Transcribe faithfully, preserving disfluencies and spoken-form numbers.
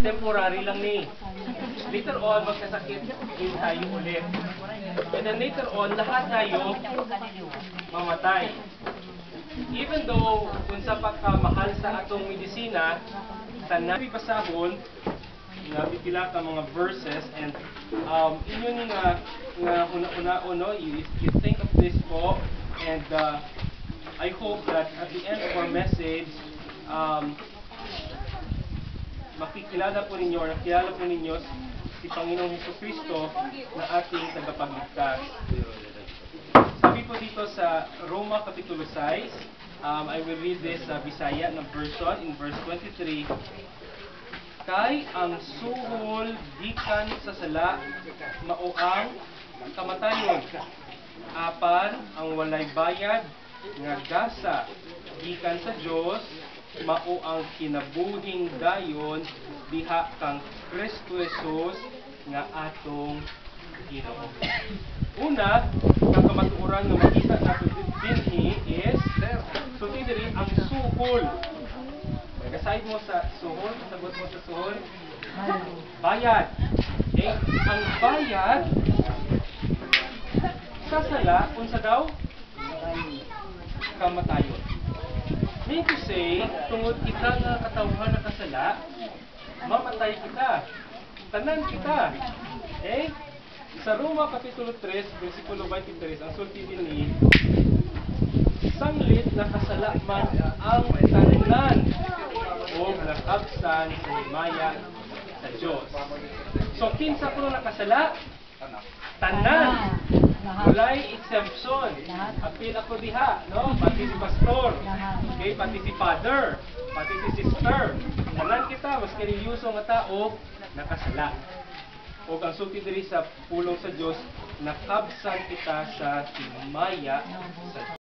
temporary lang ni. Later on, magkasakit din tayo ulit. And then later on, lahat tayo mamatay. Even though, kung sa pagkamahal sa atong medisina, sa nabibasahon, nabitila ka mga verses, and um, inyo nga, nga una-una, no, you, you think of this po, and uh, I hope that at the end of our message, um, makikilala po ninyo, or nakilala po ninyo si Panginoong Jesucristo na ating tagapagligtas. Sabi po dito sa Roma Kapitulo six, um, I will read this uh, Bisaya na version in verse twenty-three. Kay ang suhol gikan sa sala mao ang kamatayon, apan ang walay bayad nga gasa gikan sa Dios mao ang kinabuhing dayon diha kang Kristo Jesus nga atong Ginoo. Una, ang kamatuoran nga makita nato dinhi is so diri ang suhol. Kasayad mo sa suhol, sagot mo sa suhol, bayad. Okay? Ang bayad sa sala, unsa daw? Kamatayon. Mean to say, tungod kita nga katawhan na kasala, mamatay kita. Tanan kita. Okay? Sa Roma Kapitulo three, versikulo twenty-three, ang sulti din ni, sanglit na kasala man ang tanan o nakabsan sa himaya sa Diyos. So, kinsa ko nakasala? Tanan. Walay exemption. Apil ako diha, no? Pati si pastor, okay? Pati si father, pati si sister. Tanan kita, mas kinilyuso nga tao, nakasala. O ang sulti diri sa pulong sa Diyos, nakabsan kita sa himaya sa